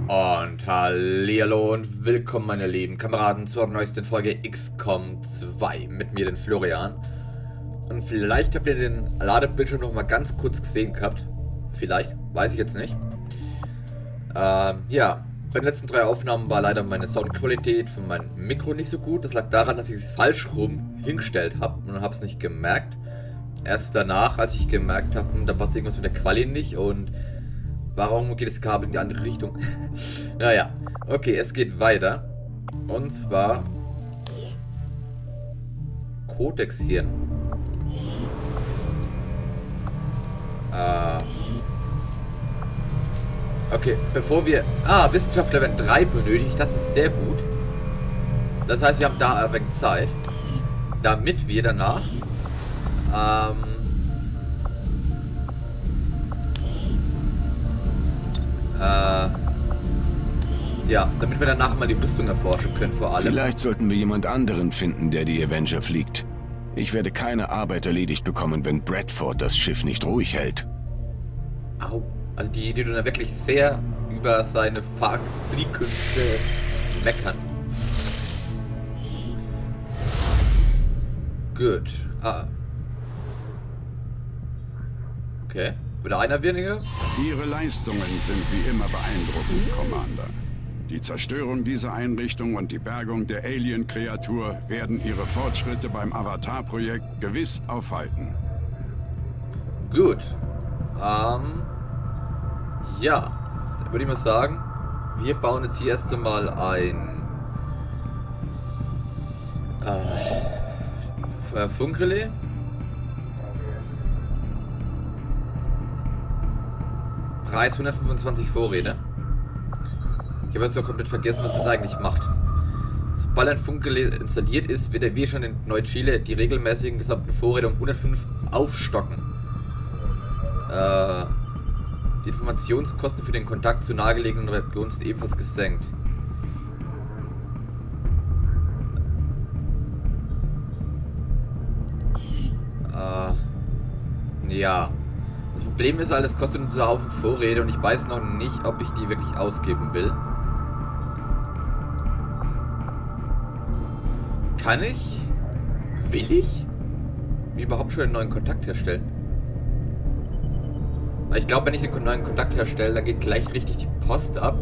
Und hallihallo und willkommen meine lieben Kameraden zur neuesten Folge XCOM 2 mit mir, den Florian. Und vielleicht habt ihr den Ladebildschirm noch mal ganz kurz gesehen gehabt. Vielleicht, weiß ich jetzt nicht. Ja, bei den letzten 3 Aufnahmen war leider meine Soundqualität von meinem Mikro nicht so gut. Das lag daran, dass ich es falsch rum hingestellt habe und habe es nicht gemerkt. Erst danach, als ich gemerkt habe, da passt irgendwas mit der Quali nicht und warum geht das Kabel in die andere Richtung? Naja, okay, es geht weiter. Und zwar Codex hier. Okay, bevor wir... Wissenschaftler werden 3 benötigt, das ist sehr gut. Das heißt, wir haben da ein wenig Zeit, damit wir danach... ja, damit wir danach mal die Rüstung erforschen können, vor allem. Vielleicht sollten wir jemand anderen finden, der die Avenger fliegt. Ich werde keine Arbeit erledigt bekommen, wenn Bradford das Schiff nicht ruhig hält. Au. Also die tun da wirklich sehr über seine Fliehkünste meckern. Gut. Okay. Wieder einer weniger? Ihre Leistungen sind wie immer beeindruckend, Commander. Die Zerstörung dieser Einrichtung und die Bergung der Alien-Kreatur werden Ihre Fortschritte beim Avatar-Projekt gewiss aufhalten. Gut. Ja. Dann würde ich mal sagen, wir bauen jetzt hier erst einmal ein Funkrelais. Preis 125 Vorräte. Ich habe jetzt noch komplett vergessen, was das eigentlich macht. Sobald ein Funkrelais installiert ist, wird er wie schon in Neu-Chile die regelmäßigen gesamten Vorräte um 105 aufstocken. Die Informationskosten für den Kontakt zu nahegelegenen Regionen sind ebenfalls gesenkt. Ja. Das Problem ist halt, es kostet uns einen Haufen Vorräte und ich weiß noch nicht, ob ich die wirklich ausgeben will. Kann ich? Will ich? Wie überhaupt schon einen neuen Kontakt herstellen? Ich glaube, wenn ich einen neuen Kontakt herstelle, dann geht gleich richtig die Post ab.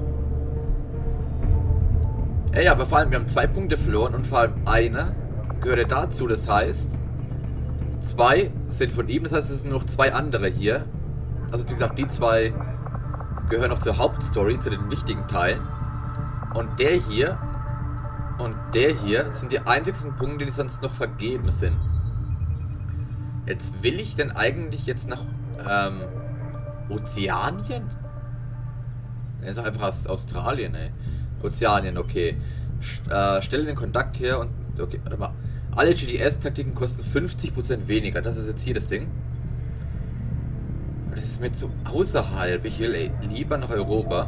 Ja, aber vor allem, wir haben 2 Punkte verloren und vor allem einer gehört dazu, das heißt... 2 sind von ihm, das heißt, es sind noch 2 andere hier. Also wie gesagt, die 2 gehören noch zur Hauptstory, zu den wichtigen Teilen. Und der hier sind die einzigsten Punkte, die sonst noch vergeben sind. Jetzt will ich denn eigentlich jetzt nach Ozeanien? Er ist doch einfach aus Australien, ey. Ozeanien, okay. Stelle den Kontakt her und... Okay, warte mal. Alle GDS-Taktiken kosten 50% weniger. Das ist jetzt hier das Ding. Aber das ist mir zu außerhalb. Ich will lieber nach Europa.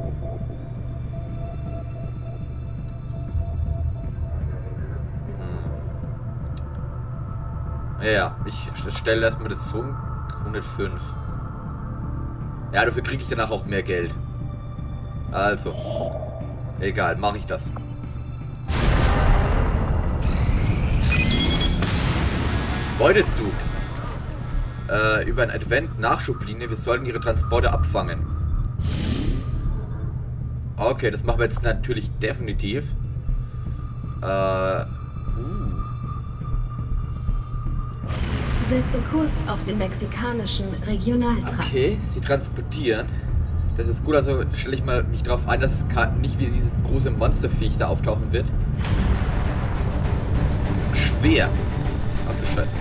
Ja, ich stelle erstmal das Funk 105. Ja, dafür kriege ich danach auch mehr Geld. Also. Egal, mache ich das. Beutezug. Über ein Advent-Nachschublinie. Wir sollten ihre Transporte abfangen. Okay, das machen wir jetzt natürlich definitiv. Setze Kurs auf den mexikanischen Regionaltrakt. Okay, sie transportieren. Das ist gut, also stelle ich mal mich darauf ein, dass es nicht wie dieses große Monsterviech da auftauchen wird. Schwer. Ach du Scheiße.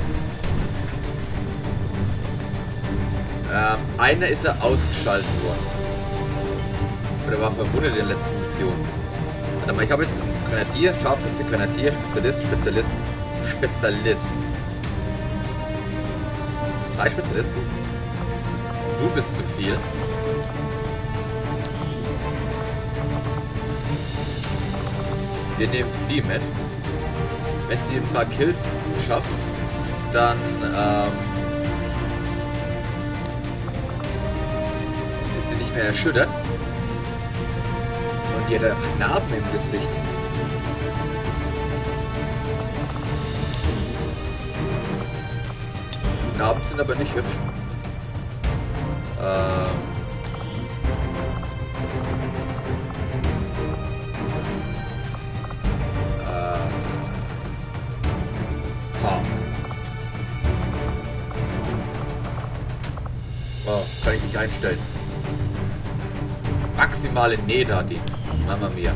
Einer ist ja ausgeschaltet worden. Oder war verwundet in der letzten Mission. Warte mal, ich habe jetzt Grenadier, Scharfschütze, Grenadier, Spezialist. 3 Spezialisten. Du bist zu viel. Wir nehmen sie mit. Wenn sie ein paar Kills schafft, dann ist sie nicht mehr erschüttert. Hier der Narben im Gesicht. Die Narben sind aber nicht hübsch. Oh, kann ich nicht einstellen. Maximale Neda, die. Mama mia.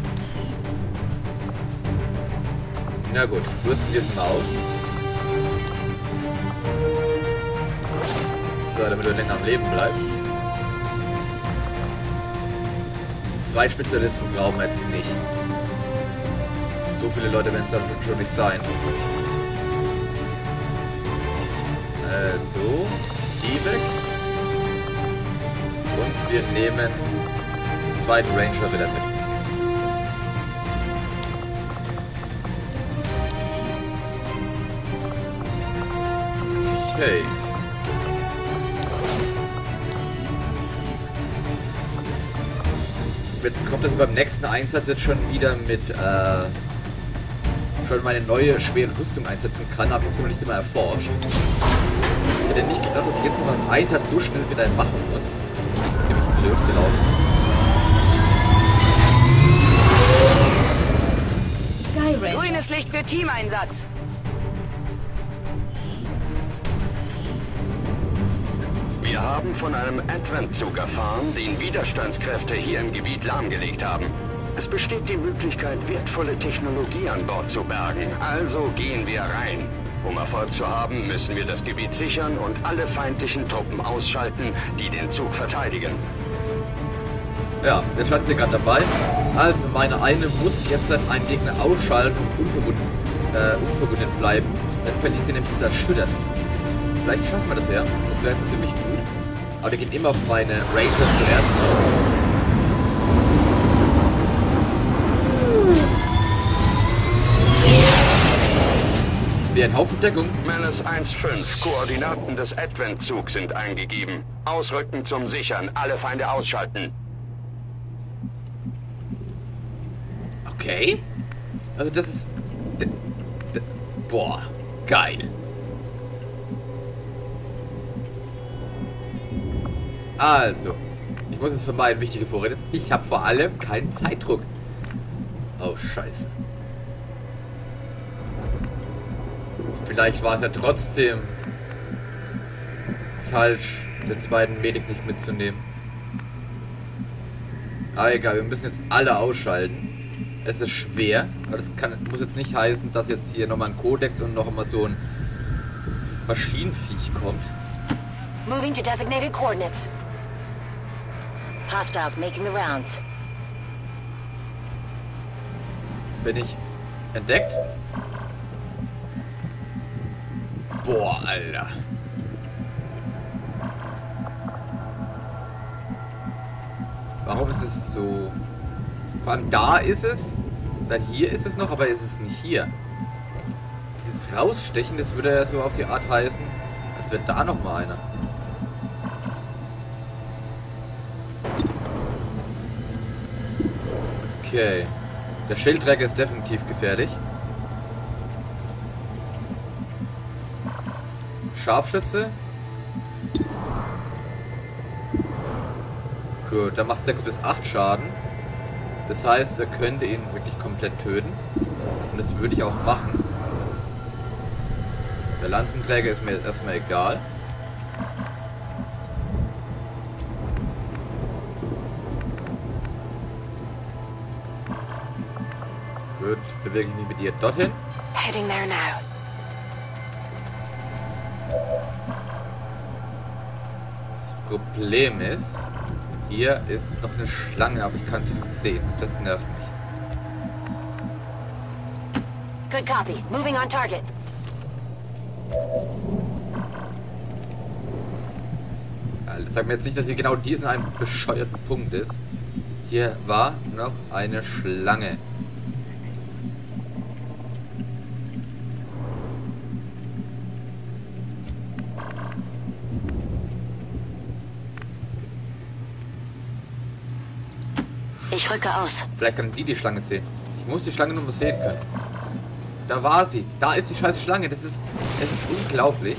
Na gut, rüsten wir es mal aus. So, damit du länger am Leben bleibst. Zwei Spezialisten brauchen wir jetzt nicht. So viele Leute werden es dann schon nicht sein. So, sie weg. Und wir nehmen den zweiten Ranger wieder mit. Okay. Jetzt kommt das beim nächsten Einsatz jetzt schon wieder mit schon meine neue schwere Rüstung einsetzen kann, aber ich habe es noch nicht immer erforscht. Ich hätte nicht gedacht, dass ich jetzt noch einen Einsatz so schnell wieder machen muss. Ziemlich blöd gelaufen. Sky Ranger. Grünes Licht für Teameinsatz. Wir haben von einem Advent-Zug erfahren, den Widerstandskräfte hier im Gebiet lahmgelegt haben. Es besteht die Möglichkeit, wertvolle Technologie an Bord zu bergen. Also gehen wir rein. Um Erfolg zu haben, müssen wir das Gebiet sichern und alle feindlichen Truppen ausschalten, die den Zug verteidigen. Ja, jetzt stand sie gerade dabei. Also meine eine muss jetzt einen Gegner ausschalten und unverwundet bleiben. Dann verliert sie nämlich das Erschüttern. Vielleicht schaffen wir das ja. Das wäre ziemlich gut. Aber der geht immer auf meine Ranger zuerst. Ich sehe einen Haufen Deckung. Menace 1-5, Koordinaten des Advent-Zugs sind eingegeben. Ausrücken zum Sichern, alle Feinde ausschalten. Okay. Also das ist... Boah, geil. Also, ich muss es vermeiden, wichtige Vorräte. Ich habe vor allem keinen Zeitdruck. Oh, scheiße. Vielleicht war es ja trotzdem falsch, den zweiten Medic nicht mitzunehmen. Aber egal, wir müssen jetzt alle ausschalten. Es ist schwer, aber das muss jetzt nicht heißen, dass jetzt hier nochmal ein Kodex und noch einmal so ein Maschinenviech kommt. Moving to designated coordinates. Hostiles making the rounds. Bin ich entdeckt? Boah, Alter. Warum ist es so... Vor allem da ist es, dann hier ist es noch, aber ist es nicht hier. Dieses Rausstechen, das würde ja so auf die Art heißen, als wäre da noch mal einer. Okay. Der Schildträger ist definitiv gefährlich. Scharfschütze. Gut, der macht 6 bis 8 Schaden. Das heißt, er könnte ihn wirklich komplett töten. Und das würde ich auch machen. Der Lanzenträger ist mir erstmal egal. Gut, bewege ich mich mit ihr dorthin. Heading there now. Das Problem ist, hier ist noch eine Schlange, aber ich kann sie nicht sehen. Das nervt mich. Good copy. Moving on target. Das sagt mir jetzt nicht, dass hier genau diesen einen bescheuerten Punkt ist. Hier war noch eine Schlange. Ich rücke aus. Vielleicht kann die Schlange sehen. Ich muss die Schlange nur mal sehen können. Da war sie. Da ist die scheiß Schlange. Es ist unglaublich.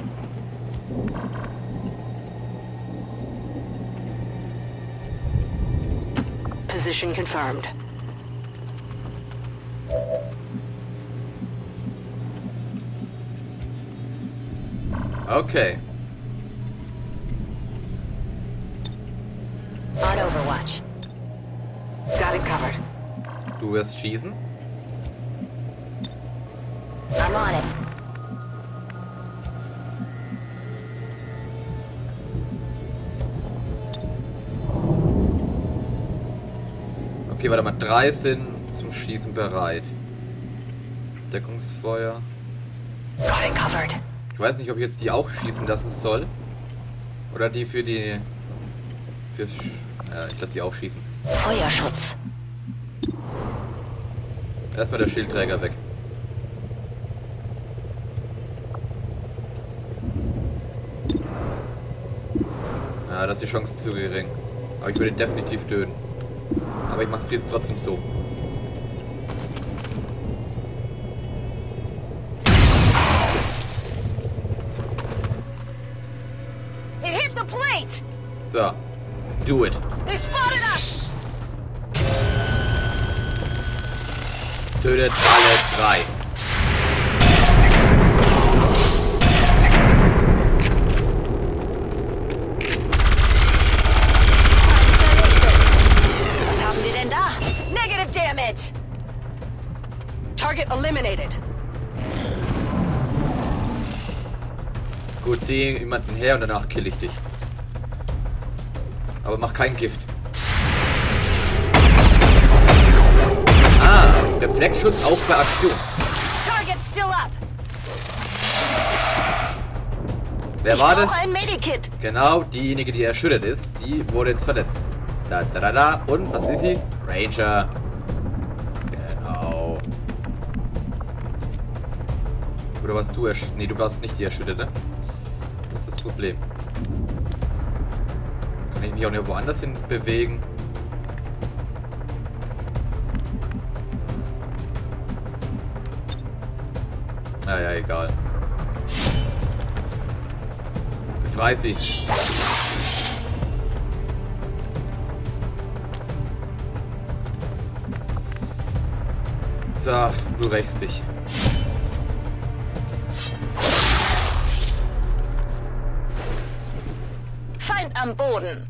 Position confirmed. Okay. On Overwatch. Got it covered. Du wirst schießen. I'm on it. Okay, warte mal. 3 sind zum Schießen bereit. Deckungsfeuer. Got it covered. Ich weiß nicht, ob ich jetzt die auch schießen lassen soll. Oder die für die... ich lasse die auch schießen. Feuerschutz. Erstmal der Schildträger weg. Ja, das ist die Chance zu gering. Aber ich würde definitiv töten. Aber ich mache es trotzdem so. It hit the plate. So. Do it. They spotted us. Tötet alle 3. Was haben Sie denn da? Negative damage. Target eliminated. Gut, zieh jemanden her und danach kill ich dich. Aber mach kein Gift. Ah, Reflexschuss auch bei Aktion. Target still up. Wer war das? Ein Medikit. Genau, diejenige, die erschüttert ist, die wurde jetzt verletzt. Da. Und, was ist sie? Ranger. Genau. Oder warst du erschüttert? Nee, du warst nicht die Erschütterte. Das ist das Problem. Kann ich mich auch nicht woanders hin bewegen? Ja, egal. Befrei sie. So, du rächst dich. Feind am Boden.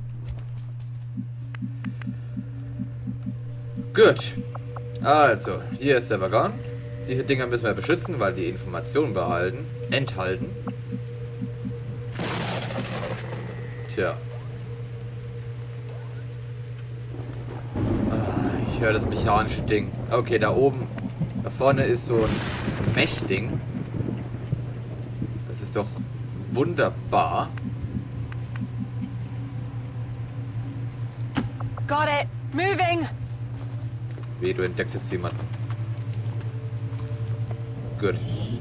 Gut. Also, hier ist der Waggon. Diese Dinger müssen wir beschützen, weil die Informationen enthalten. Tja. Ich höre das mechanische Ding. Okay, da oben, da vorne ist so ein Mech-Ding. Das ist doch wunderbar. Got it. Moving. Weh, du entdeckst jetzt jemanden. Gut.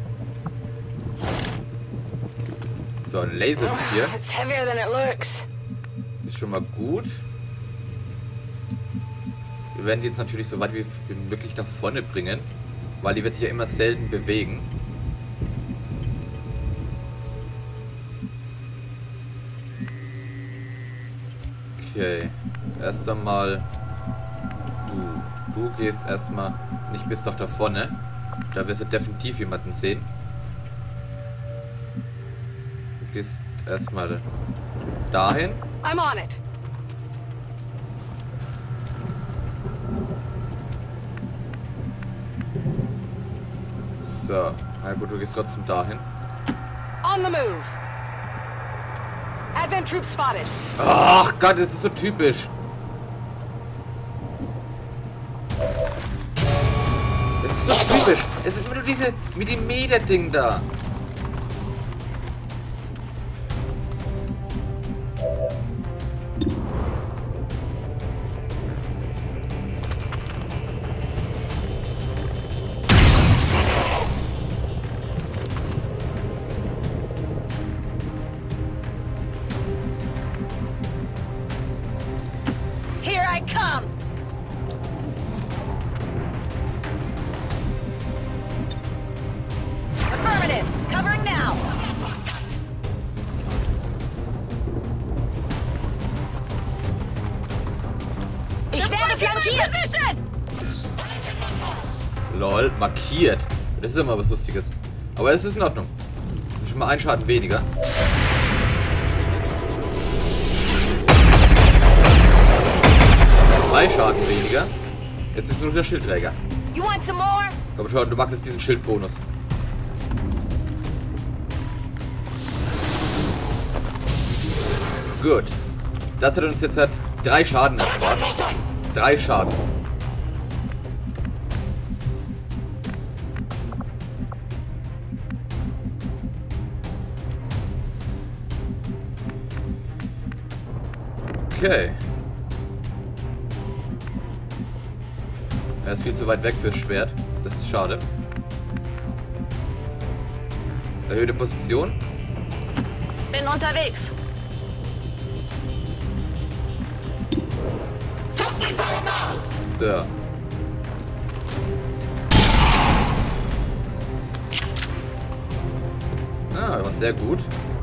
So, ein Laservisier. It's heavier than it looks. Ist schon mal gut. Wir werden die jetzt natürlich so weit wie möglich nach vorne bringen, weil die wird sich ja immer selten bewegen. Okay. Erst einmal du gehst erstmal nicht bis nach da vorne. Da wirst du definitiv jemanden sehen. Du gehst erstmal dahin. I'm on it. So, na gut, du gehst trotzdem dahin. On the move. Advent troops spotted. Ach Gott, das ist so typisch. Es ist so typisch. Es ist immer nur diese Millimeter-Ding da. Here I come. flankiert! Lol, markiert. Das ist immer was Lustiges. Aber es ist in Ordnung. Schon mal ein Schaden weniger. Zwei Schaden weniger. Jetzt ist nur der Schildträger. You want some more? Komm schon, du magst jetzt diesen Schildbonus. Gut. Das hat uns jetzt 3 Schaden erspart. 3 Schaden. Okay. Er ist viel zu weit weg fürs Schwert. Das ist schade. Erhöhte Position. Bin unterwegs. So. Ah, das war sehr gut.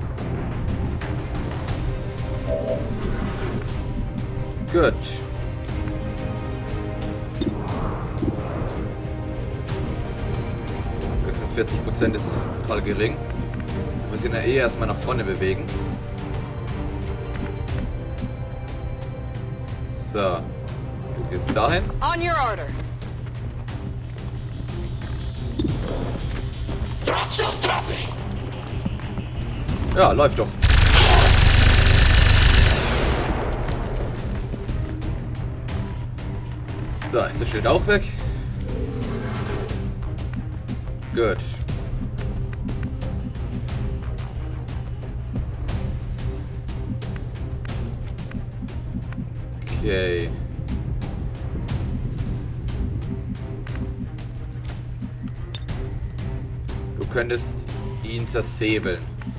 Gut. %40 ist total gering. Wir müssen ja eh erstmal nach vorne bewegen. So. Du gehst dahin. On your order. Ja, läuft doch. So, ist das Schild auch weg? Gut. Okay. Du könntest ihn zersäbeln.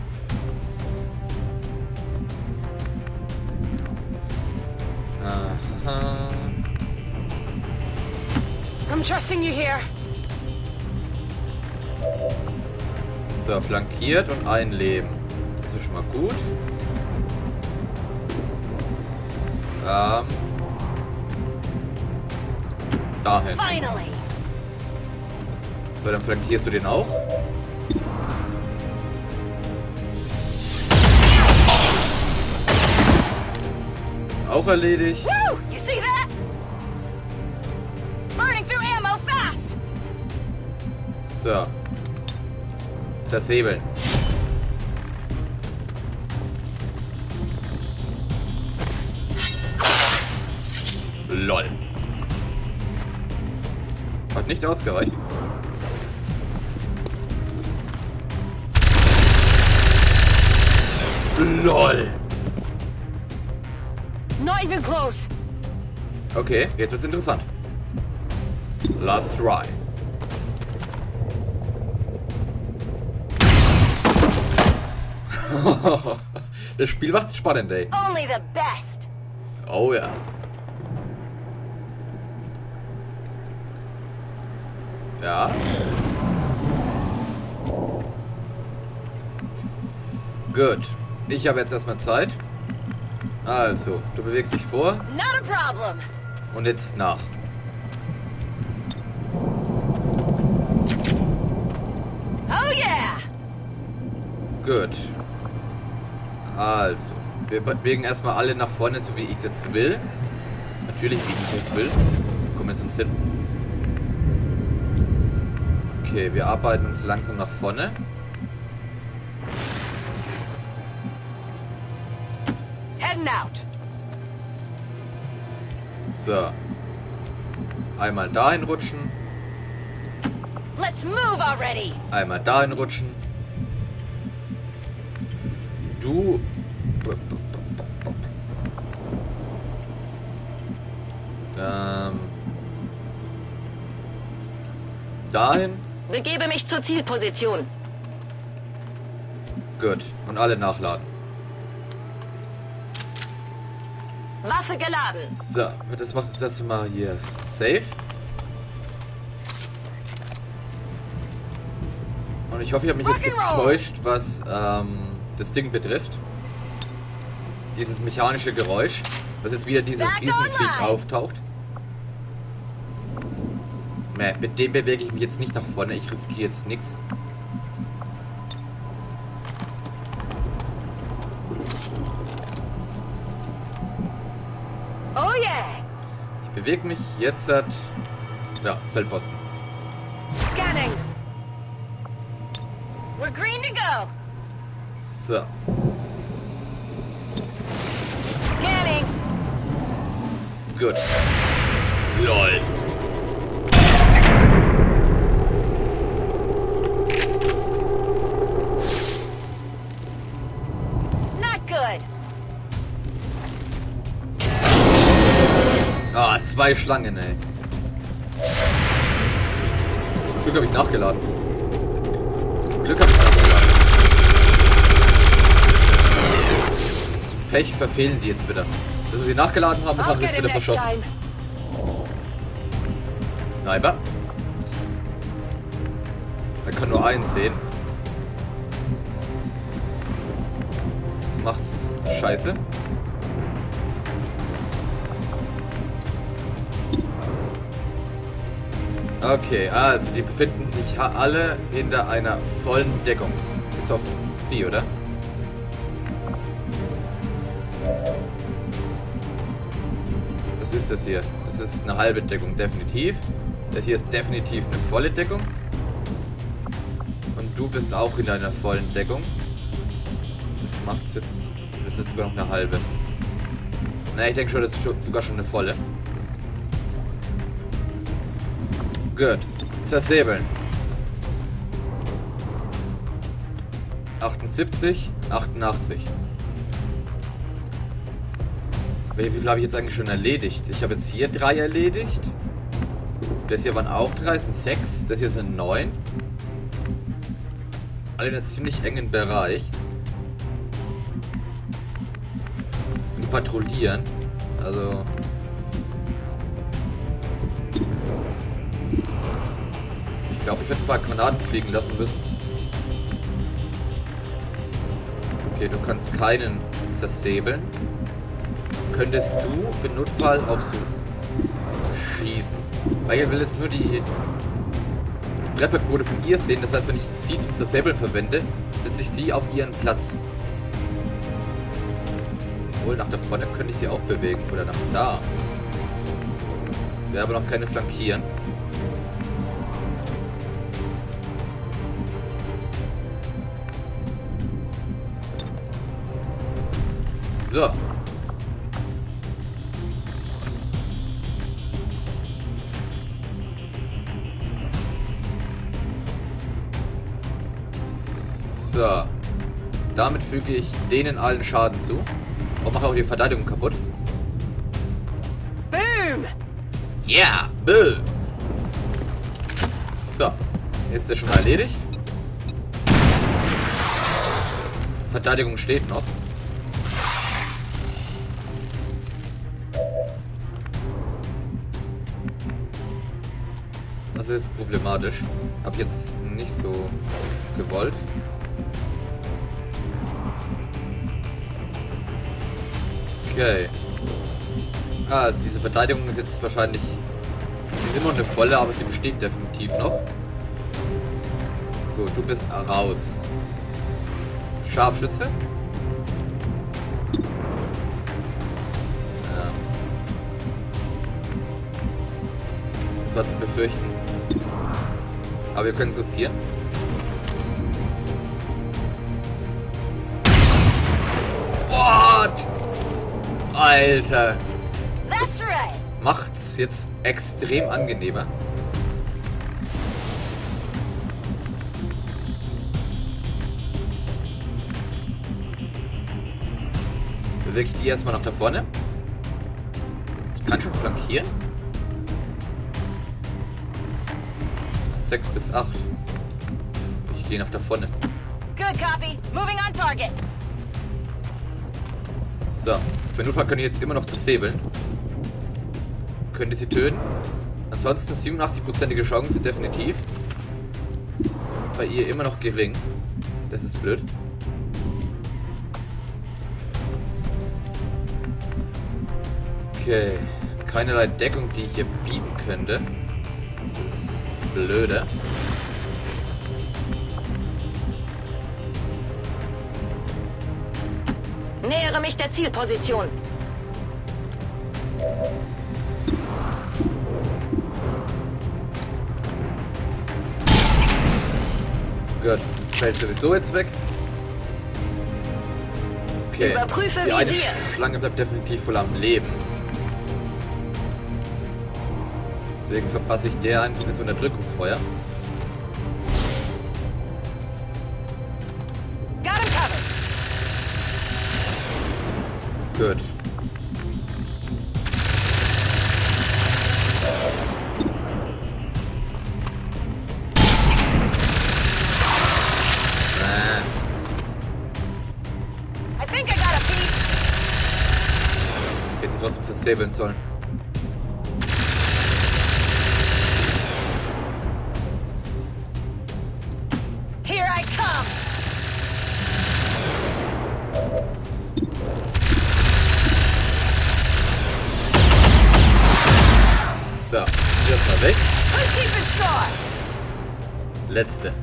Aha. I'm trusting you here. So, flankiert und ein Leben. Das ist schon mal gut. Dahin. Finally. So, dann flankierst du den auch. Ist auch erledigt. Woo! You see that? Burning through ammo fast. So. Zersäbeln. LOL. Hat nicht ausgereicht. LOL. Not even close. Okay, jetzt wird's interessant. Last try. Das Spiel macht es spannend, ey. Only the best. Oh ja. Ja. Gut. Ich habe jetzt erstmal Zeit. Also, du bewegst dich vor Not a problem. und jetzt nach. Oh yeah. Gut. Also, wir bewegen erstmal alle nach vorne, so wie ich es jetzt will. Natürlich, wie ich es will. Kommen jetzt uns hin. Okay, wir arbeiten uns langsam nach vorne. Heading out. So. Einmal dahin rutschen. Let's move already. Einmal dahin rutschen. Du. Dahin. Begebe mich zur Zielposition. Gut. Und alle nachladen. Waffe geladen. So. Das macht jetzt erstmal hier safe. Und ich hoffe, ich habe mich jetzt getäuscht, was das Ding betrifft. Dieses mechanische Geräusch, was jetzt wieder dieses Riesenviech auftaucht. Ne, mit dem bewege ich mich jetzt nicht nach vorne. Ich riskiere jetzt nichts. Oh yeah! Ich bewege mich jetzt. Ja, Feldposten. Scanning. We're green to go. So. Scanning. Gut. LOL. Not good. Ah, 2 Schlangen, ey. Zum Glück habe ich nachgeladen. Zum Glück habe ich nachgeladen. Zum Pech verfehlen die jetzt wieder. Das, was sie nachgeladen haben, das haben sie jetzt wieder verschossen. Sniper. Er kann nur einen sehen. Das macht's scheiße. Okay, also die befinden sich alle hinter einer vollen Deckung. Bis auf sie, oder? Was ist das hier? Das ist eine halbe Deckung, definitiv. Das hier ist definitiv eine volle Deckung. Und du bist auch in einer vollen Deckung. Das macht's jetzt... Das ist sogar noch eine halbe. Na, ich denke schon, das ist sogar schon eine volle. Gut. Zersäbeln. 78, 88. Wie viel habe ich jetzt eigentlich schon erledigt? Ich habe jetzt hier 3 erledigt. Das hier waren auch 3, sind 6. Das hier sind 9. Alle in einem ziemlich engen Bereich. Und patrouillieren. Also... Ich glaube, ich werde ein paar Granaten fliegen lassen müssen. Okay, du kannst keinen zersäbeln. Könntest du für den Notfall auch so schießen? Weil ich will jetzt nur die Trefferquote von ihr sehen. Das heißt, wenn ich sie zum Zersäbeln verwende, setze ich sie auf ihren Platz. Obwohl, nach da vorne könnte ich sie auch bewegen. Oder nach da. Wir haben noch keine flankieren. So. So. Damit füge ich denen allen Schaden zu. Und mache auch die Verteidigung kaputt. Boom! Ja, boom! So. Ist der schon mal erledigt. Verteidigung steht noch. Das ist jetzt problematisch. Hab jetzt nicht so gewollt. Okay. Also diese Verteidigung ist jetzt wahrscheinlich... Die ist immer noch eine volle, aber sie besteht definitiv noch. Gut, du bist raus. Scharfschütze. Ja. Das war zu befürchten. Aber wir können es riskieren. What? Alter. That's right. Macht's jetzt extrem angenehmer. Bewege ich die erstmal nach da vorne. Ich kann schon flankieren. 6 bis 8. Ich gehe nach da vorne. Good copy. Moving on target. So, für Notfall können ich jetzt immer noch zersäbeln. Könnte sie töten. Ansonsten 87%ige Chance, definitiv. Ist bei ihr immer noch gering. Das ist blöd. Okay. Keinerlei Deckung, die ich hier bieten könnte. Das ist blöde. Nähere mich der Zielposition. Gut, fällt sowieso jetzt weg. Okay, Überprüfe die eine Visier. Schlange bleibt definitiv voll am Leben. Deswegen verpasse ich der einfach jetzt Unterdrückungsfeuer. Got him covered. Gut. I think I got a piece. Hätte ich trotzdem zersäbeln sollen. Here I come. So, hier ist mal weg. Who's keeping score? Letzte.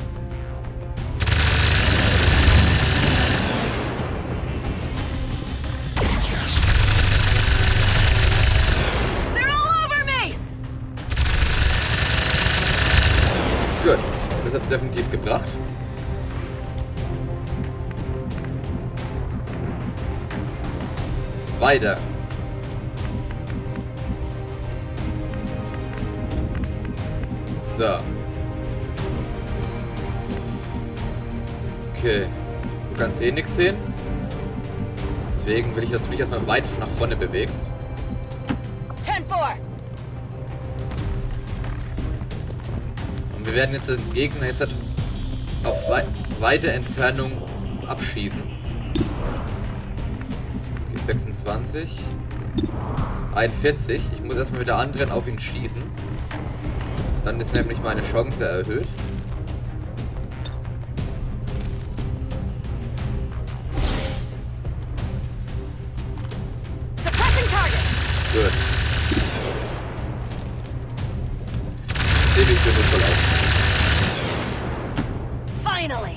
They're all over me. Gut, das hat es definitiv gebracht. Weiter. So. Okay. Du kannst eh nichts sehen. Deswegen will ich, dass du dich erstmal weit nach vorne bewegst. 10-4. Und wir werden jetzt den Gegner jetzt auf weite Entfernung abschießen. Okay, 26. 41. Ich muss erstmal mit der anderen auf ihn schießen. Dann ist nämlich meine Chance erhöht. Suppressing target. Gut. Sehe ich bin voll auf. Finally.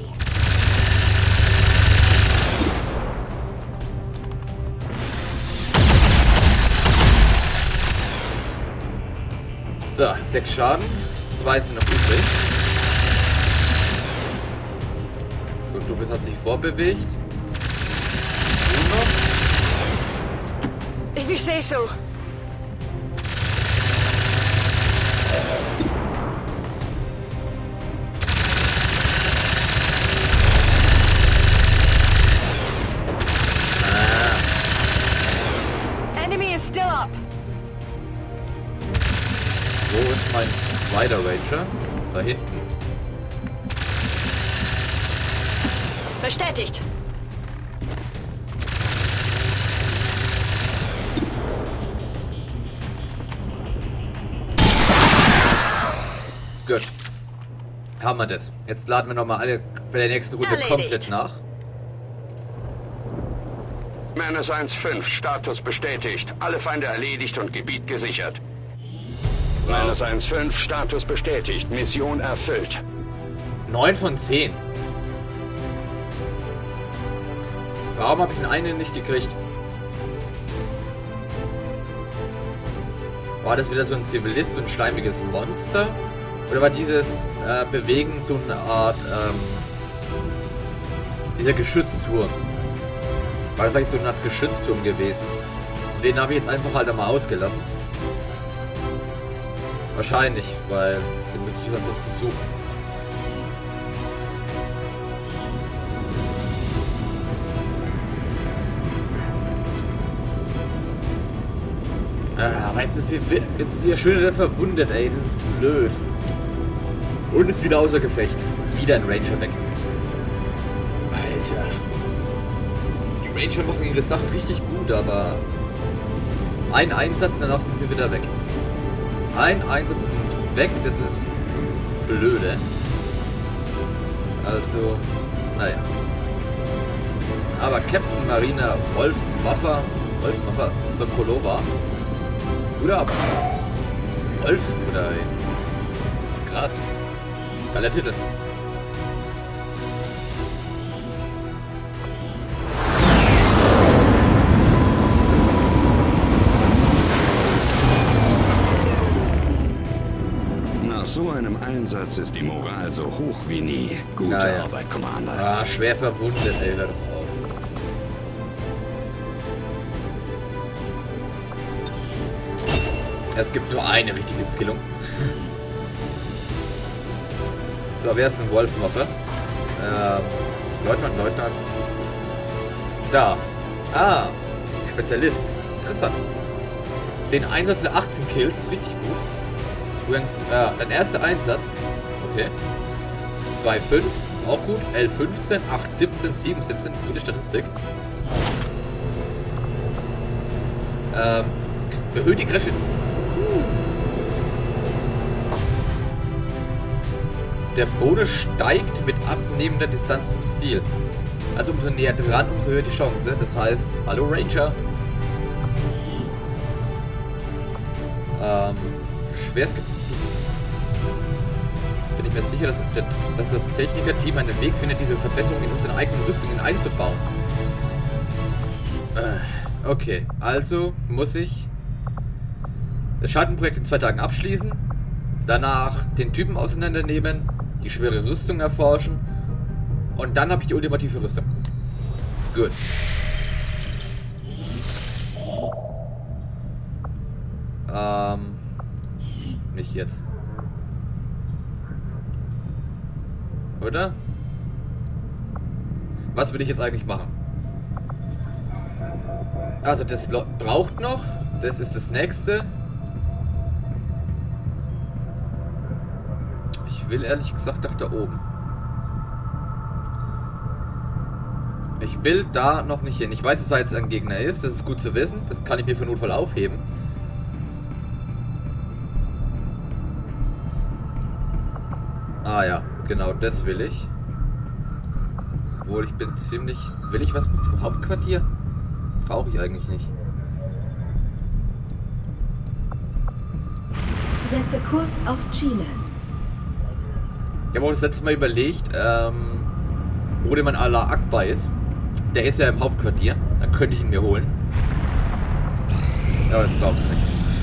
So, 6 Schaden. 2 sind noch übrig. Gut, du hast dich vorbewegt. Du noch? If you say so. Enemy is still up. Wo ist mein zweiter Ranger? Da hinten. Bestätigt. Gut. Haben wir das. Jetzt laden wir nochmal alle bei der nächsten Runde Erledigt. komplett nach. Menace 1-5, Status bestätigt. Alle Feinde erledigt und Gebiet gesichert. Menace 1-5, Status bestätigt. Mission erfüllt. 9 von 10. Warum habe ich den einen nicht gekriegt? War das wieder so ein Zivilist, so ein schleimiges Monster? Oder war dieses Bewegen so eine Art dieser Geschützturm? War das eigentlich so eine Art Geschützturm gewesen? Den habe ich jetzt einfach halt einmal ausgelassen. Wahrscheinlich, weil den müsste ich ansonsten suchen. Aber jetzt ist hier schön wieder verwundet, ey. Das ist blöd. Und ist wieder außer Gefecht. Wieder ein Ranger weg. Alter. Die Ranger machen ihre Sachen richtig gut, aber ein Einsatz, danach sind sie wieder weg. Ein Einsatz und weg, das ist blöde. Also, naja. Aber Captain Marina Wolfmuffer Sokolova. Oder aber Wolfsbruder, ey. Krass. Geiler Titel. Nach so einem Einsatz ist die Moral so hoch wie nie. Gute Arbeit, Commander. Ah, schwer verwundet, ey. Hör doch auf. Es gibt nur eine wichtige Skillung. So, wer ist ein Wolfmoffer? Leutnant. Da. Ah, Spezialist. Interessant. 10 Einsätze, 18 Kills, ist richtig gut. Übrigens, dein erster Einsatz. Okay. 2,5, ist auch gut. 11,15, 8,17, 7,17, gute Statistik. Erhöht die Crash. Der Bonus steigt mit abnehmender Distanz zum Ziel. Also umso näher dran, umso höher die Chance. Das heißt, hallo Ranger. Schwerstgebiet. Bin ich mir sicher, dass das Techniker-Team einen Weg findet, diese Verbesserung in unseren eigenen Rüstungen einzubauen. Okay, also muss ich das Schattenprojekt in 2 Tagen abschließen. Danach den Typen auseinandernehmen, die schwere Rüstung erforschen und dann habe ich die ultimative Rüstung. Gut. Nicht jetzt. Oder? Was will ich jetzt eigentlich machen? Also das braucht noch. Das ist das nächste. Ich will ehrlich gesagt nach da oben. Ich will da noch nicht hin. Ich weiß, dass da jetzt ein Gegner ist. Das ist gut zu wissen. Das kann ich mir für Notfall aufheben. Ah ja, genau das will ich. Obwohl ich bin ziemlich... Will ich was mit dem Hauptquartier? Brauche ich eigentlich nicht. Setze Kurs auf Chile. Ich habe auch das letzte Mal überlegt, wo der Mann Allah Akbar ist. Der ist ja im Hauptquartier. Dann könnte ich ihn mir holen. Aber das braucht es nicht.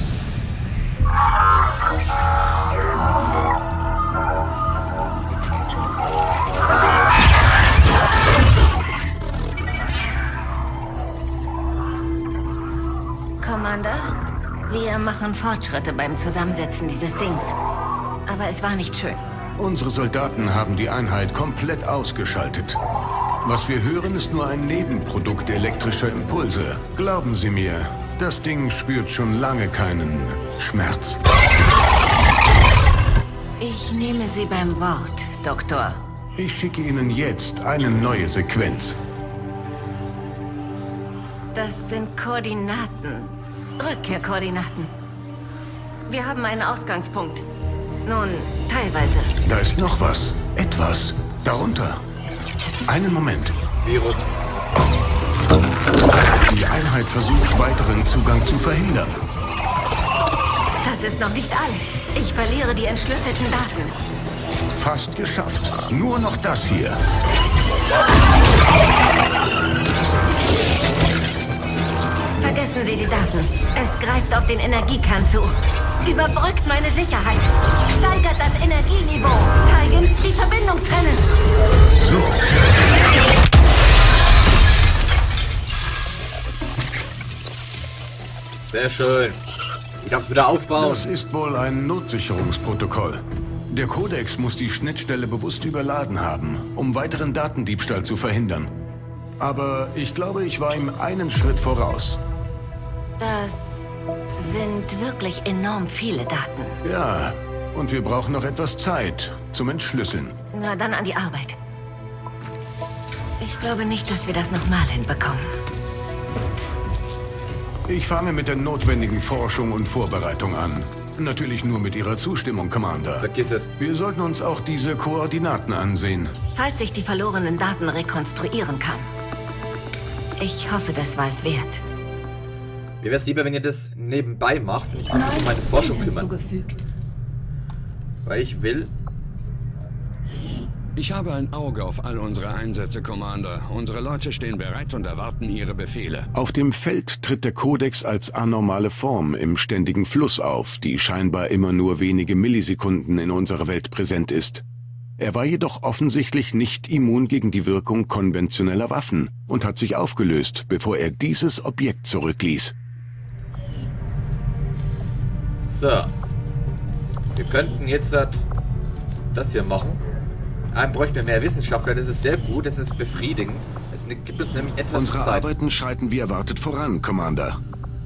Commander, wir machen Fortschritte beim Zusammensetzen dieses Dings. Aber es war nicht schön. Unsere Soldaten haben die Einheit komplett ausgeschaltet. Was wir hören, ist nur ein Nebenprodukt elektrischer Impulse. Glauben Sie mir, das Ding spürt schon lange keinen Schmerz. Ich nehme Sie beim Wort, Doktor. Ich schicke Ihnen jetzt eine neue Sequenz. Das sind Koordinaten. Rückkehrkoordinaten. Wir haben einen Ausgangspunkt. Nun, teilweise. Da ist noch was. Etwas. Darunter. Einen Moment. Virus. Die Einheit versucht, weiteren Zugang zu verhindern. Das ist noch nicht alles. Ich verliere die entschlüsselten Daten. Fast geschafft. Nur noch das hier. Vergessen Sie die Daten. Es greift auf den Energiekern zu. Überbrückt meine Sicherheit. Steigert das Energieniveau. Teigen, die Verbindung trennen. So. Sehr schön. Ich darf es wieder aufbauen. Das ist wohl ein Notsicherungsprotokoll. Der Kodex muss die Schnittstelle bewusst überladen haben, um weiteren Datendiebstahl zu verhindern. Aber ich glaube, ich war ihm einen Schritt voraus. Das sind wirklich enorm viele Daten. Ja, und wir brauchen noch etwas Zeit zum Entschlüsseln. Na, dann an die Arbeit. Ich glaube nicht, dass wir das nochmal hinbekommen. Ich fange mit der notwendigen Forschung und Vorbereitung an. Natürlich nur mit Ihrer Zustimmung, Commander. Vergiss es. Wir sollten uns auch diese Koordinaten ansehen. Falls ich die verlorenen Daten rekonstruieren kann. Ich hoffe, das war es wert. Mir wäre es lieber, wenn ihr das nebenbei macht und ich kann mich um meine Forschung kümmern. Weil ich will... Ich habe ein Auge auf all unsere Einsätze, Commander. Unsere Leute stehen bereit und erwarten Ihre Befehle. Auf dem Feld tritt der Kodex als anormale Form im ständigen Fluss auf, die scheinbar immer nur wenige Millisekunden in unserer Welt präsent ist. Er war jedoch offensichtlich nicht immun gegen die Wirkung konventioneller Waffen und hat sich aufgelöst, bevor er dieses Objekt zurückließ. So. Wir könnten jetzt das hier machen. Bräuchten wir mehr Wissenschaftler, das ist sehr gut, das ist befriedigend. Es gibt uns nämlich etwas Unsere Zeit. Arbeiten schreiten wie erwartet voran, Commander.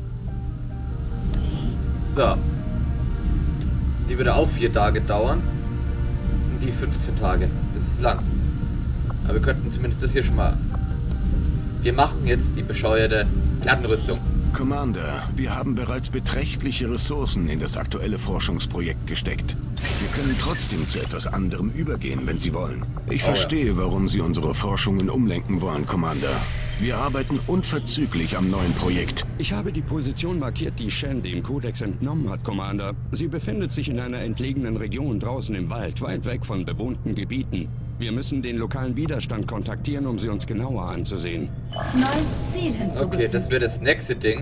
So. Die würde auch 4 Tage dauern. Und die 15 Tage. Das ist lang. Aber wir könnten zumindest das hier schon mal... Wir machen jetzt die bescheuerte Plattenrüstung. Commander, wir haben bereits beträchtliche Ressourcen in das aktuelle Forschungsprojekt gesteckt. Wir können trotzdem zu etwas anderem übergehen, wenn Sie wollen. Ich verstehe, warum Sie unsere Forschungen umlenken wollen, Commander. Wir arbeiten unverzüglich am neuen Projekt. Ich habe die Position markiert, die Shen dem Kodex entnommen hat, Commander. Sie befindet sich in einer entlegenen Region draußen im Wald, weit weg von bewohnten Gebieten. Wir müssen den lokalen Widerstand kontaktieren, um sie uns genauer anzusehen. Neues Ziel hinzugefügt. Okay, das wäre das nächste Ding.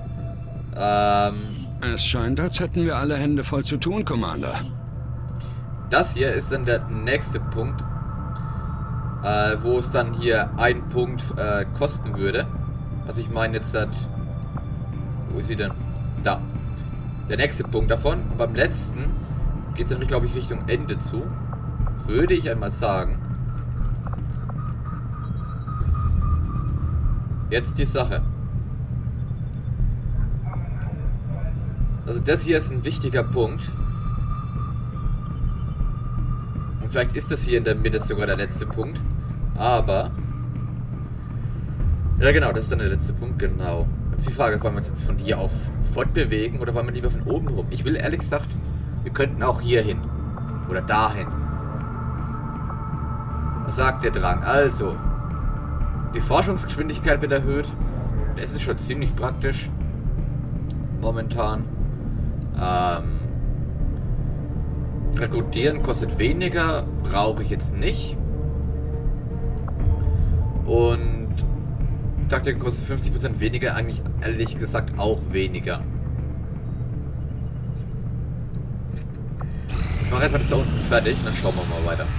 Es scheint, als hätten wir alle Hände voll zu tun, Commander. Das hier ist dann der nächste Punkt, wo es dann hier einen Punkt kosten würde. Also ich meine jetzt wo ist sie denn? Da. Der nächste Punkt davon. Und beim letzten geht es dann, glaube ich, Richtung Ende zu. Würde ich einmal sagen. Jetzt die Sache. Also das hier ist ein wichtiger Punkt. Und vielleicht ist das hier in der Mitte sogar der letzte Punkt. Aber... Ja genau, das ist dann der letzte Punkt, genau. Jetzt die Frage, wollen wir uns jetzt von hier auf fortbewegen oder wollen wir lieber von oben rum? Ich will ehrlich gesagt, wir könnten auch hier hin. Oder dahin. Was sagt der Drang? Also, die Forschungsgeschwindigkeit wird erhöht. Das ist schon ziemlich praktisch. Momentan. Rekrutieren kostet weniger. Brauche ich jetzt nicht. Und Taktik kostet 50% weniger. Eigentlich ehrlich gesagt auch weniger. Ich mache erstmal das da unten fertig. Dann schauen wir mal weiter.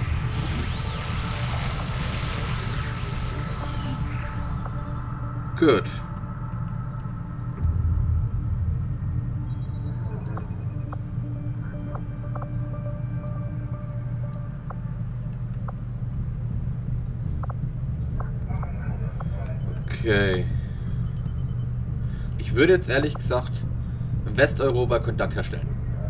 Gut. Okay. Ich würde jetzt ehrlich gesagt in Westeuropa Kontakt herstellen.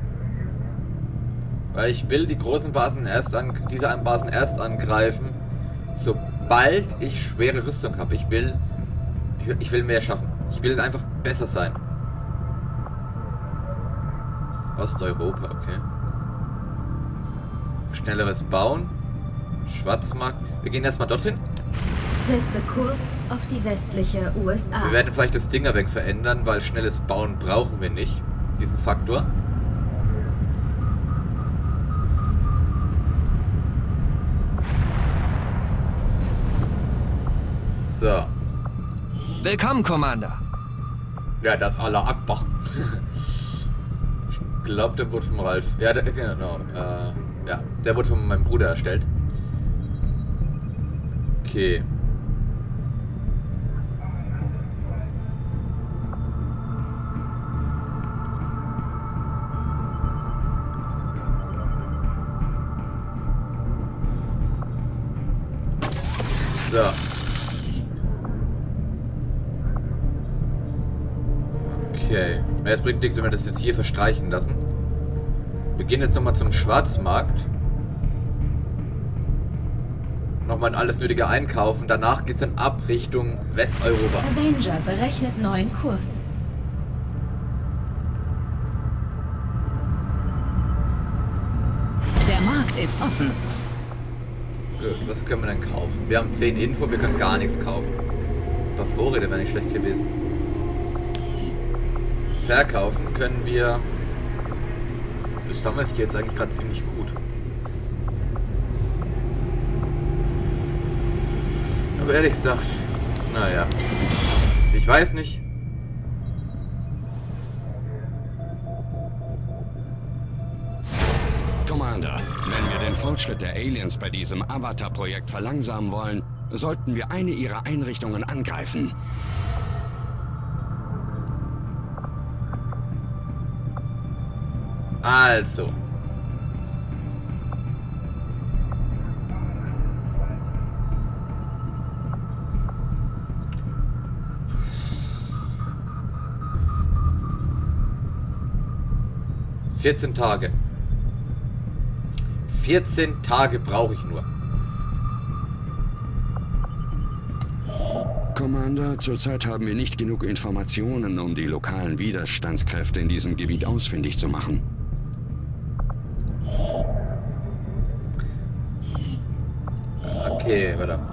Weil ich will die großen Basen diese Basen erst angreifen, sobald ich schwere Rüstung habe. Ich will mehr schaffen. Ich will einfach besser sein. Osteuropa, okay. Schnelleres Bauen. Schwarzmarkt. Wir gehen erstmal dorthin. Setze Kurs auf die westliche USA. Wir werden vielleicht das Dingerweg verändern, weil schnelles Bauen brauchen wir nicht. Diesen Faktor. So. Willkommen, Commander. Ja, das Allah Akbar. Ich glaube, der wurde vom Ralf. Ja, genau. Ja, der wurde von meinem Bruder erstellt. Okay. So. Okay. Es bringt nichts, wenn wir das jetzt hier verstreichen lassen. Wir gehen jetzt nochmal zum Schwarzmarkt. Nochmal alles Nötige einkaufen. Danach geht es dann ab Richtung Westeuropa. Avenger berechnet neuen Kurs. Der Markt ist offen. Gut, was können wir denn kaufen? Wir haben 10 Info, wir können gar nichts kaufen. Ein paar Vorräte wären nicht schlecht gewesen. Verkaufen können wir Das sammelt sich jetzt eigentlich gerade ziemlich gut. Aber ehrlich gesagt, naja. Ich weiß nicht. Commander, wenn wir den Fortschritt der Aliens bei diesem Avatar-Projekt verlangsamen wollen, sollten wir eine ihrer Einrichtungen angreifen. Also. ...14 Tage. 14 Tage brauche ich nur. Commander, zurzeit haben wir nicht genug Informationen, um die lokalen Widerstandskräfte in diesem Gebiet ausfindig zu machen. Okay, warte.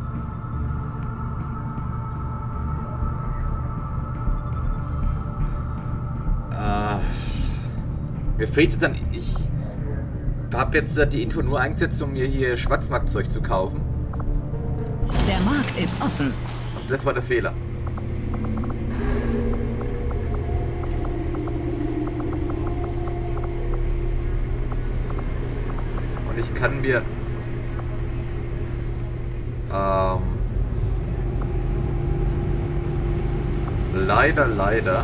Mir fehlt jetzt dann... Ich habe jetzt die Info nur eingesetzt, um mir hier Schwarzmarktzeug zu kaufen. Der Markt ist offen. Das war der Fehler. Und ich kann mir... leider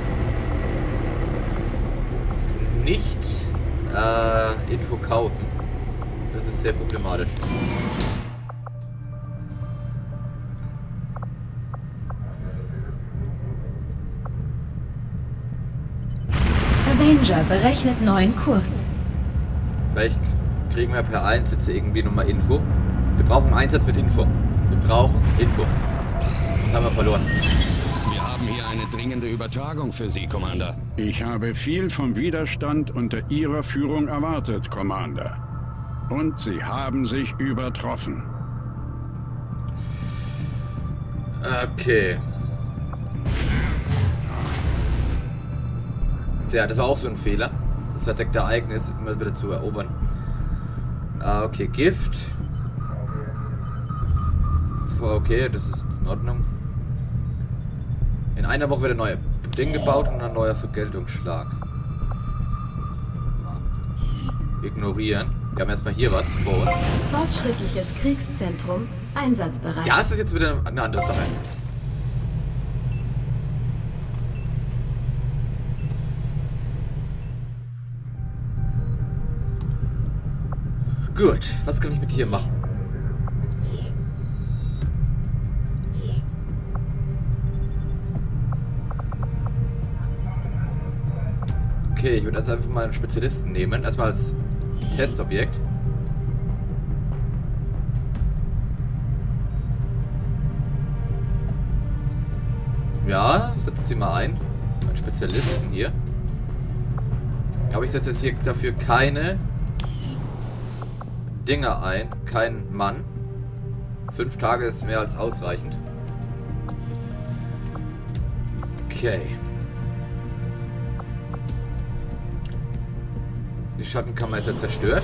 nicht Info kaufen. Das ist sehr problematisch. Avenger berechnet neuen Kurs. Vielleicht kriegen wir per Einsatz irgendwie nochmal Info. Wir brauchen einen Einsatz mit Info. Wir brauchen Info. Das haben wir verloren. Wir haben hier eine dringende Übertragung für Sie, Commander. Ich habe viel vom Widerstand unter Ihrer Führung erwartet, Commander. Und Sie haben sich übertroffen. Okay. Tja, das war auch so ein Fehler. Das verdeckte Ereignis immer wieder zu erobern. Okay, Gift. Okay, das ist in Ordnung. In einer Woche wird ein neuer Ding gebaut und ein neuer Vergeltungsschlag. Ignorieren. Wir haben erstmal hier was vor uns. Fortschrittliches Kriegszentrum einsatzbereit. Ja, es ist jetzt wieder eine andere Sache. Gut, was kann ich mit hier machen? Okay, ich würde also einfach mal einen Spezialisten nehmen. Erstmal als Testobjekt. Ja, setzen Sie mal ein. Einen Spezialisten hier. Aber ich setze jetzt hier dafür keine Dinger ein. Kein Mann. 5 Tage ist mehr als ausreichend. Okay. Die Schattenkammer ist ja zerstört.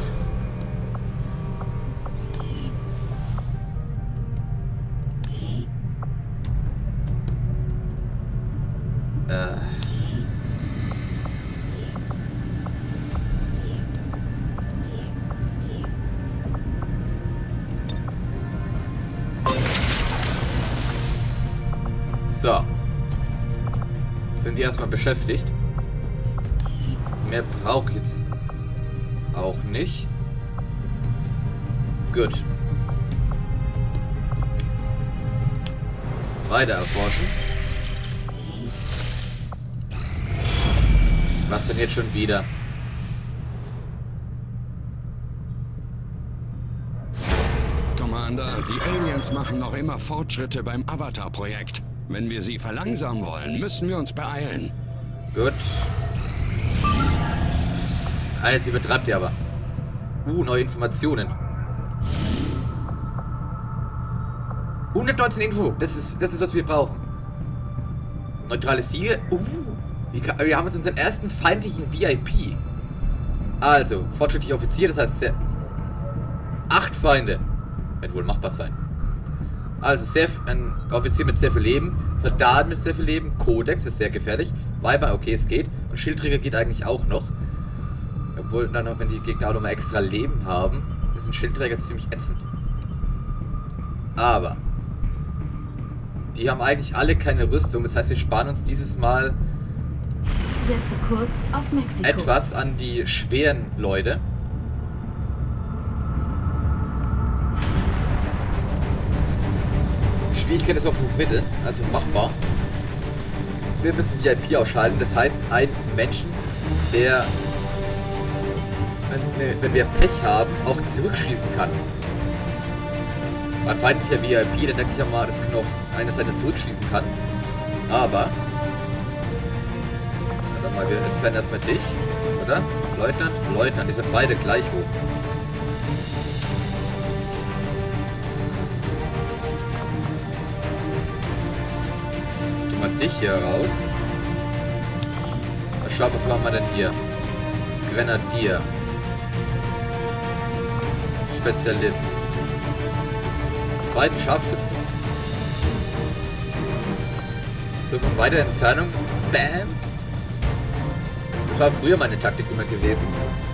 So. Sind die erstmal beschäftigt. Mehr brauche ich jetzt auch nicht. Gut. Weiter erforschen. Was denn jetzt schon wieder? Commander, die Aliens machen noch immer Fortschritte beim Avatar-Projekt. Wenn wir sie verlangsamen wollen, müssen wir uns beeilen. Gut. Jetzt übertreibt ihr aber. Neue Informationen. 119 Info. Das ist, was wir brauchen. Neutrales Ziel. Wir haben jetzt unseren ersten feindlichen VIP. Also, fortschrittlicher Offizier, das heißt 8 Feinde. Wird wohl machbar sein. Also, ein Offizier mit sehr viel Leben, Soldaten mit sehr viel Leben, Kodex ist sehr gefährlich, Weiber, okay, es geht. Und Schildträger geht eigentlich auch noch. Obwohl, dann noch, wenn die Gegner auch noch mal extra Leben haben, ist ein Schildträger ziemlich ätzend. Aber die haben eigentlich alle keine Rüstung, das heißt, wir sparen uns dieses Mal Setze Kurs auf Mexiko. etwas an die schweren Leute. Die Schwierigkeit ist auf Mittel, also machbar. Wir müssen VIP ausschalten, das heißt, ein Menschen, der, wenn wir Pech haben, auch zurückschießen kann. Bei feindlicher VIP, dann denke ich ja mal, dass man auch eine Seite zurückschießen kann. Aber warte mal, wir entfernen erstmal dich, oder? Leutnant? Leutnant, die sind beide gleich hoch. Tu mal dich hier raus. Mal schauen, was machen wir denn hier? Grenadier. Spezialist. Zweiten Scharfschützen. So von weiter Entfernung. Bam! Das war früher meine Taktik immer gewesen.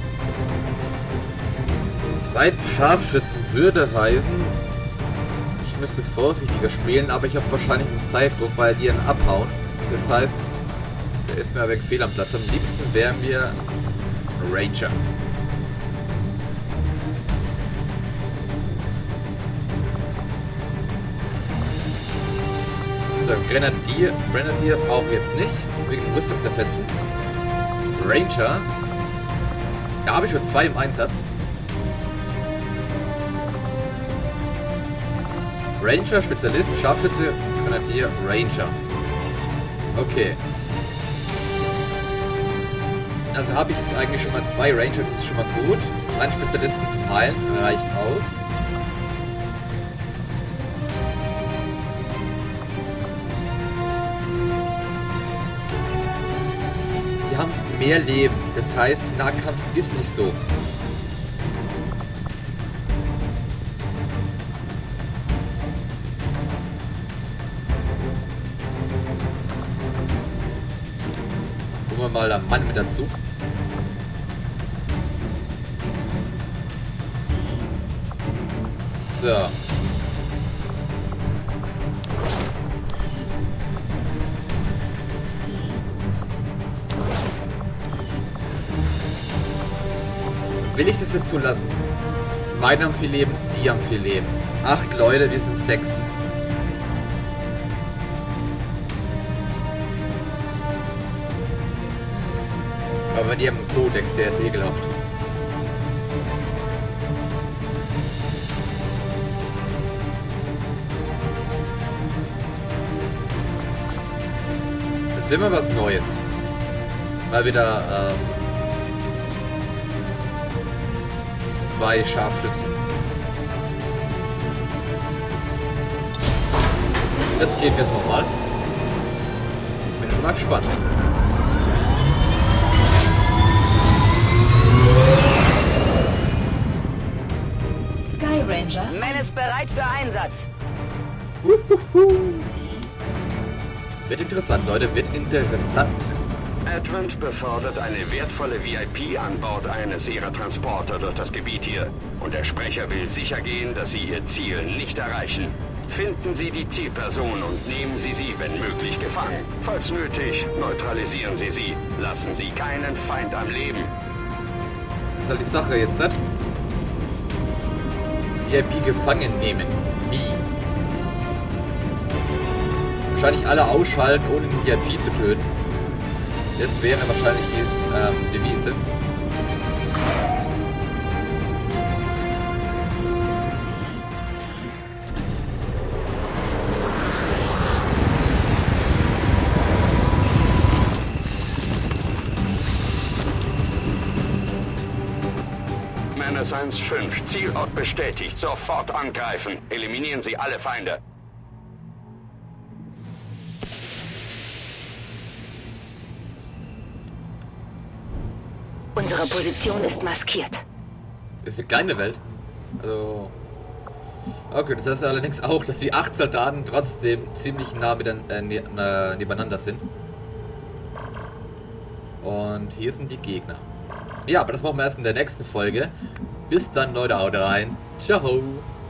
Zweiten Scharfschützen würde heißen, ich müsste vorsichtiger spielen, aber ich habe wahrscheinlich einen Zeitdruck, weil die dann abhauen. Das heißt, der ist mir aber fehl am Platz. Am liebsten wäre mir Ranger. Grenadier brauchen wir jetzt nicht, wegen Rüstung zerfetzen. Ranger, da habe ich schon 2 im Einsatz. Ranger, Spezialist, Scharfschütze, Grenadier, Ranger. Okay. Also habe ich jetzt eigentlich schon mal 2 Ranger, das ist schon mal gut. Einen Spezialisten zum Heilen reicht aus. Die haben mehr Leben, das heißt, Nahkampf ist nicht so. Holen wir mal einen Mann mit dazu. So. Will ich das jetzt zulassen? Meine haben viel Leben, die haben viel Leben. 8 Leute, wir sind 6. Aber die haben einen Kodex, der ist ekelhaft. Das ist immer was Neues. Mal wieder, 2 Scharfschützen. Das geht jetzt nochmal. Bin schon mal gespannt. Sky Ranger. Man ist bereit für Einsatz. Wird interessant, Leute, wird interessant. Advent befördert eine wertvolle VIP an Bord eines ihrer Transporter durch das Gebiet hier. Und der Sprecher will sicher gehen, dass sie ihr Ziel nicht erreichen. Finden Sie die Zielperson und nehmen Sie sie, wenn möglich, gefangen. Falls nötig, neutralisieren Sie sie. Lassen Sie keinen Feind am Leben. Das ist halt die Sache jetzt, ne? VIP gefangen nehmen. Wie? Wahrscheinlich alle ausschalten, ohne den VIP zu töten. Das wäre wahrscheinlich die Devise. Menace 1-5, Zielort bestätigt. Sofort angreifen. Eliminieren Sie alle Feinde. Unsere Position ist maskiert. Das ist eine kleine Welt. Also... Okay, das heißt allerdings auch, dass die 8 Soldaten trotzdem ziemlich nah nebeneinander sind. Und hier sind die Gegner. Ja, aber das machen wir erst in der nächsten Folge. Bis dann, Leute, haut rein. Ciao.